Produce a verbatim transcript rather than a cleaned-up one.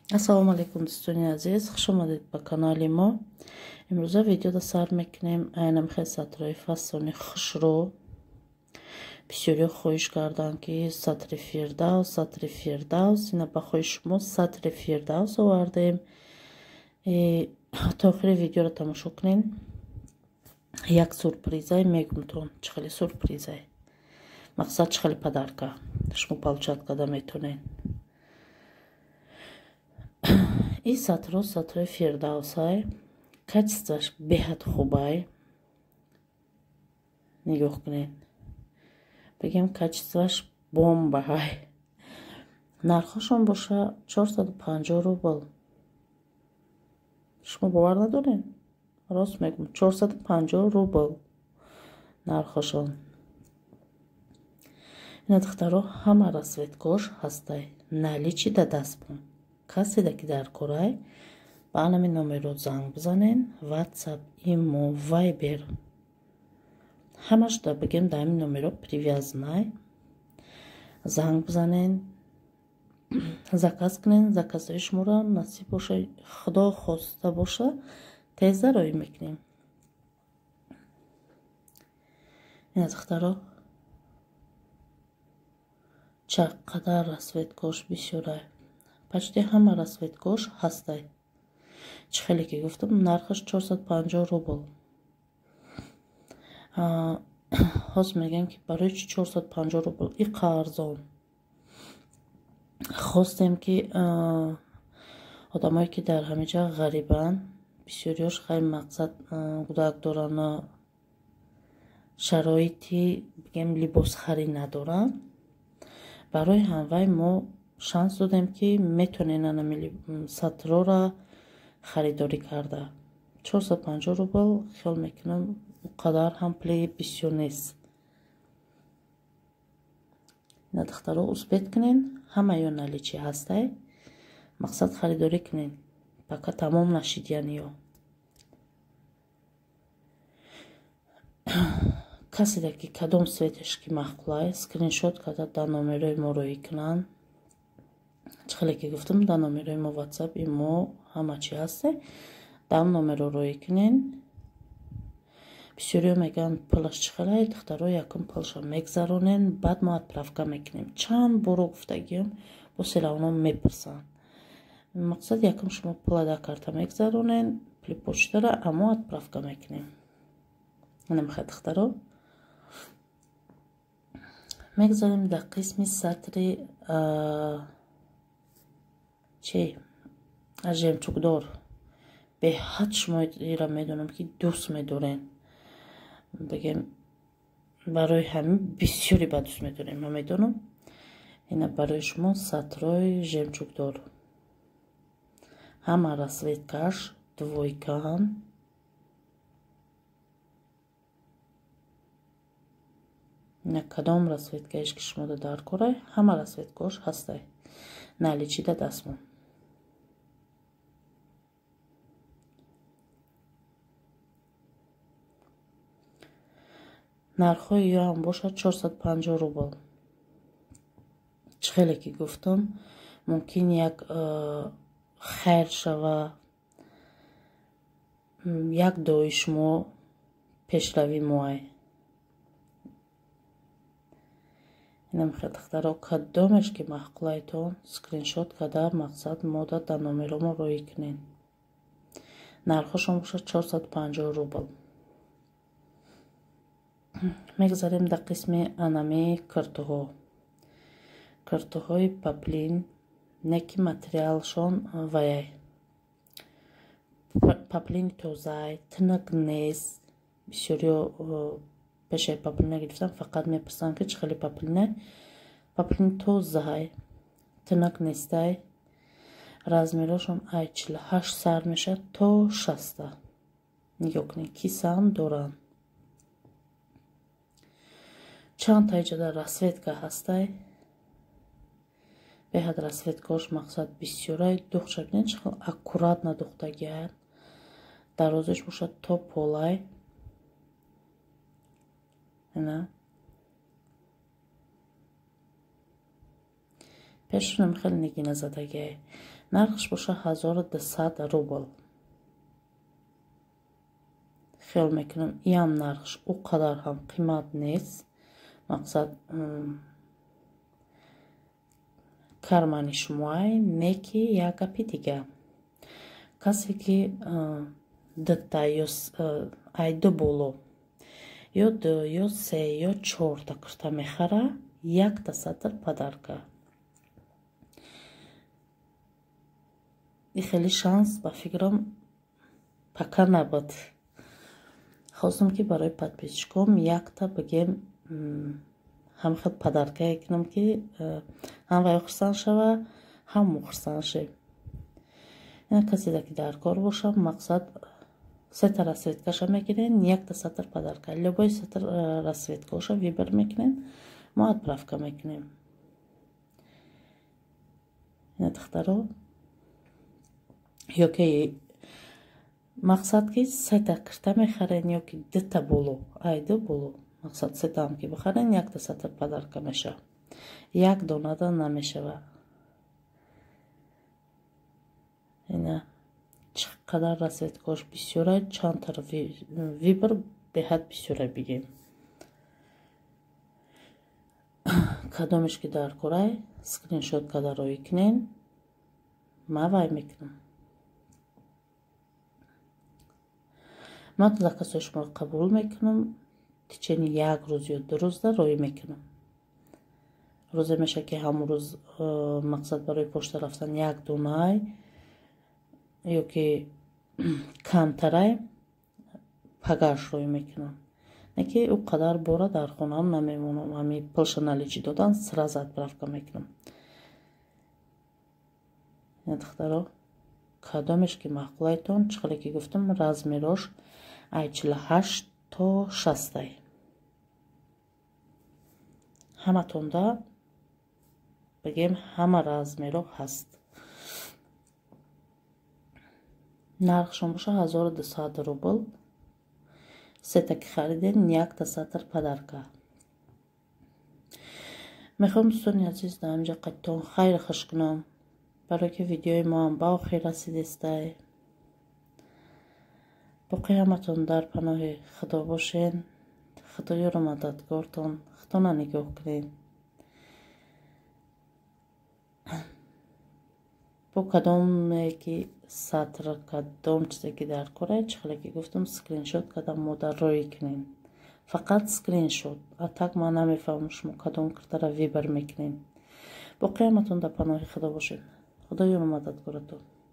Ассалому алейкум дӯстони азиз, хуш омадед ба канали мо. имрӯза видеода сар мекунем айнамихе сатрои фасони хушро. бисёриҳо хоҳиш карданд ки сатри фирдавс сатри фирдавс ина ба хоҳи шумо сатри фирдавс овардем. то охири видеоро тамошо кунен. як сюрпризай мегумтон чӣ хеле сюрпризай, мақсад чӣ хеле подарка шумо получат карда метонен. И сатро сатрои фирдавсай, качестваш беҳад хубай. нигоҳ кунед, бигем качестваш бомбай. нархошон боша чорсаду панҷоҳ рубл. шумо бовар надоред? рост мегум, чорсаду панҷоҳ рубл нархошон. ина духтаро ҳама расветкош ҳастай, наличи да дастбон. касе да ки дар корай ба анами номеро занг бизанен. ватсап, имо, вайбер ҳамаш да бигем да ҳамин номеро привязанай. занг бизанен, заказ кунен. заказҳои шуморо насиб боша, худо хоста боша тез дароӣ мекунем. ина духтаро чақадар расветкош бисёрай. почти ҳама расветкош ҳастай. чӣ хеле ки гуфтам, нархаш чорсаду панҷоҳ рубл. ҳоз мегӯям ки барои чи чорсаду панҷоҳ рубл иқа арзон. хостем ки одамое ки дар ҳамиҷа ғарибанд, бисёриҳош хай мақсад гудак доранд, шароити бигем либосхарӣ надоранд. барои ҳамвай мо шанс додем ки метонен анами сатрора харидорӣ карда. чорсаду панҷоҳ рубл хиёл мекунам қадар ҳам пули бисёр нест. ина духтаро успед кунен, ҳама ё наличи ҳастай. мақсад харидорӣ кунен, пока тамом нашид яъни ё. касе да ки кадом светеш ки махқулай скриншот карда дар номерои мо роӣ кунанд. чӣ хеле ки гуфтам, дар номерои мо ватсап, имо ҳама чи ҳасте. дар номеро роӣ кунен. бисёриҳо мегӯянд пулаш чӣ хеле, духтаро якум пулашро мегзаронен, баъд мо отправка мекунем. чанд боро гуфтагиём бо селавоно мепурсанд. мақсад якум шумо пула дар карта мегзаронен, пули почтара, амо отправка мекунем. ина мехоҳед духтаро. мегзарем дар қисми сатри чи жемчугдор. беҳад шумо ира медонам ки дӯст медорен. бигем барои ҳамин бисёри ба дӯст медорем, ма медонам. ина барои шумо сатрои жемчугдор. ҳама расветкаш двойкан. ина кадом расветкаеш ки шумо дар корай, ҳама расветкош ҳастай. наличида дастмон. нархҳои ё ҳам бошад чорсаду панҷоҳ рубл. чӣ хеле ки гуфтам, мумкин як хайр шава, як дуои шумо пешрави моай. ина мехоҳед духтаро кадомеш ки маҳқулайтон скриншот карда мақсад мода дар номеромо роӣ кунен. нархошон бошад чорсаду панҷоҳ рубл. мегзарем дар қисми анами киртуҳо. киртуҳои паплин, неки материалшон ваяй. паплини тозай, тинак нест. бисёриҳо пешаи паплина гирифтан, фақат мепурсанд ки чӣ хеле паплинай. паплини тозай, тинак нестай. размерошон ай чилу ҳашт сар мешавад то шаста. нигоҳ кунед, кисаам доранд. чанд таҷада расветка ҳастай. беҳад расветкош мақсад бисёрай. духча бинед чӣ хел аккурат надухтагияд. дарозиш бошад то полай. ина пешунам хеле нигина задагиай. Нархш боша ҳазору дусад рубл. خیال میکنم این نرخش او قدر هم قیمت نیست. مقصد кармани шумоай неки як гапи дига. Касе ки дата ё ай ду боло ё ду ё се ё чорта кирта мехара якта сатр падарка. И хеле шанс ба фикрам пака набуд. خواستم که برای подписчикам якта бигем ҳам хел падаркае кунам ки ҳам вай хурсанд шава, ҳам мо хурсанд шем. ин касе ки дар кор бошам, мақсад сета расветкаша мегирен, якта сатр падарка. Любой сатр расветкаша вибр мекунен, мо отправка мекунем. ин тахтаро ёки мақсад ки сета кирта мехарен ё ки дута боло айду боло. мақсад сетаам ки бихарен якта сатр падарка меша, як донада намешава. ина чӣ қадар расветкаш бисёрай, чандтар вибр деҳад бисёрай бигем. кадомиш ки дар корай скриншот кадароӣ кунен, ма вай мекунам. ман заказҳои шуморо қабул мекунам. течени як рӯз ё ду рӯзда роӣ мекунам. рӯзе меша ки ҳамон рӯз мақсад барои почта рафтан як дунай ё ки камтарай пагаш роӣ мекунам. не ки ӯ қадар бора дар хонам намемонам. ҳами пулша наличӣ додан сразу отправка мекунам. ин духтаро кадомеш ки маъқулайтон, чиқале ки гуфтам размерош ай чилу ҳашт то шастай. ҳаматонда бигем ҳама размеро ҳаст. нархшон боша ҳазору дусад рубл. сета ки хариден якта сатр падарка. мехоҳам дӯстони азиз дар ҳаминҷа қайдтон хайр хуш кунам, барое ки видеои мо ҳам ба охир расидистай. боқи ҳаматон дар паноҳи худо бошен. худоёро мададгортон, худона нигоҳ кунед. бо кадоме ки сатр, кадом чизе ки дар корай, чиқале ки гуфтам скриншот кадам модар роӣ кунем. фақат скриншот. а так ман намефаҳмам шумо кадом киртара вибр мекунем. боқи ҳаматон дар паноҳи худо бошед. худоёро мададгоратон.